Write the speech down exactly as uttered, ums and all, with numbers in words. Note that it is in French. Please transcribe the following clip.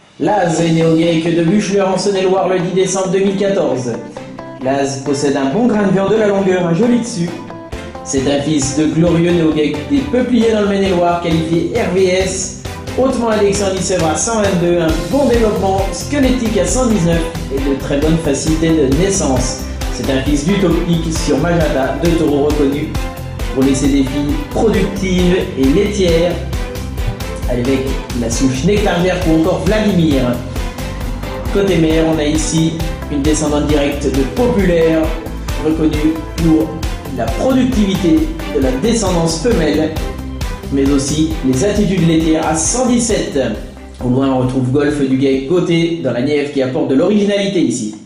Laz est né au GEC de Bucheleur en Saône-et-Loire le dix décembre deux mille quatorze. Laz possède un bon grain de viande, de la longueur, un joli dessus. C'est un fils de Glorieux né au GEC des Peupliers dans le Maine-et-Loire, qualifié R V S, hautement indexé en I C E V à cent vingt-deux, un bon développement squelettique à cent dix-neuf et de très bonne facilité de naissance. C'est un fils d'Utopique sur Magenta, deux taureaux reconnus pour laisser des filles productives et laitières, avec la souche Nectargère ou encore Vladimir. Côté mère, on a ici une descendante directe de Populaire, reconnue pour la productivité de la descendance femelle, mais aussi les attitudes laitières à cent dix-sept. Au loin, on retrouve Golf du GEC Côté dans la Nièvre qui apporte de l'originalité ici.